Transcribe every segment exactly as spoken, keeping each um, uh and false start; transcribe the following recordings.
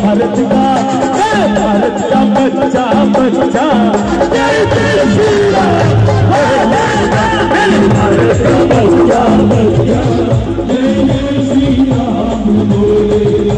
भारत का, भारत का बच्चा बच्चा जय जय श्री राम, भारत का बच्चा बच्चा जय जय श्री राम बोलेगा।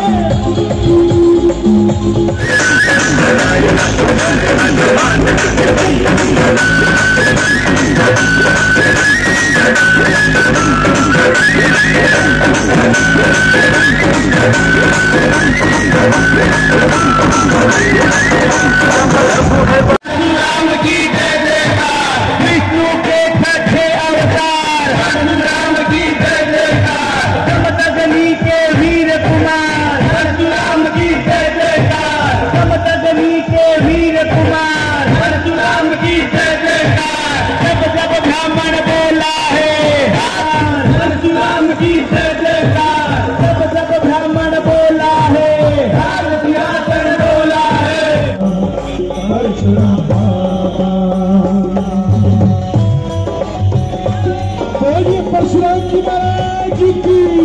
परशुराम की महाराज की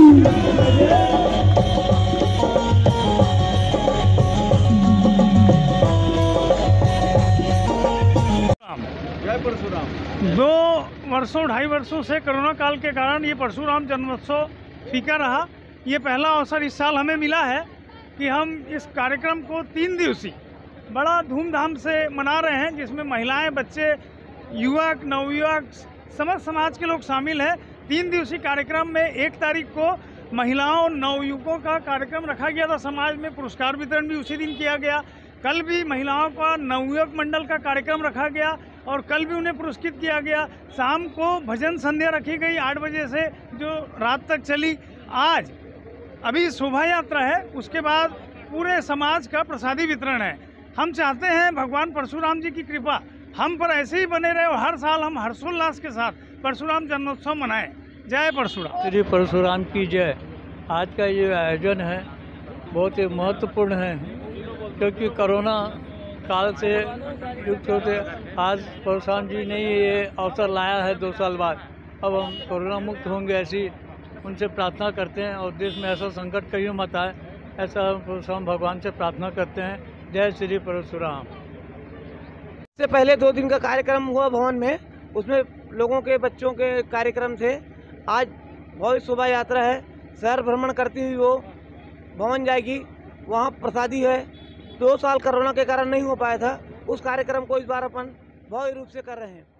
जय परशुराम। दो वर्षों ढाई वर्षों से कोरोना काल के कारण ये परशुराम जन्मोत्सव फीका रहा। ये पहला अवसर इस साल हमें मिला है कि हम इस कार्यक्रम को तीन दिवसीय बड़ा धूमधाम से मना रहे हैं, जिसमें महिलाएं, बच्चे, युवक, नवयुवक, समस्त समाज के लोग शामिल हैं। तीन दिवसीय कार्यक्रम में एक तारीख को महिलाओं और नवयुवकों का कार्यक्रम रखा गया था। समाज में पुरस्कार वितरण भी उसी दिन किया गया। कल भी महिलाओं का नवयुवक मंडल का कार्यक्रम रखा गया और कल भी उन्हें पुरस्कृत किया गया। शाम को भजन संध्या रखी गई आठ बजे से जो रात तक चली। आज अभी शोभा यात्रा है, उसके बाद पूरे समाज का प्रसादी वितरण है। हम चाहते हैं भगवान परशुराम जी की कृपा हम पर ऐसे ही बने रहे और हर साल हम हर्षोल्लास के साथ परशुराम जन्मोत्सव मनाएं। जय परशुराम। श्री परशुराम की जय। आज का ये आयोजन है बहुत ही महत्वपूर्ण है, क्योंकि कोरोना काल से युक्त होते आज परशुराम जी ने ये अवसर लाया है दो साल बाद। अब हम कोरोना मुक्त होंगे ऐसी उनसे प्रार्थना करते हैं और देश में ऐसा संकट कहीं मत आए, ऐसा परशुराम भगवान से प्रार्थना करते हैं। जय श्री परशुराम। इससे पहले दो दिन का कार्यक्रम हुआ भवन में, उसमें लोगों के बच्चों के कार्यक्रम थे। आज भव्य शोभा यात्रा है, शहर भ्रमण करती हुई वो भवन जाएगी, वहाँ प्रसादी है। दो साल कोरोना के कारण नहीं हो पाया था, उस कार्यक्रम को इस बार अपन भव्य रूप से कर रहे हैं।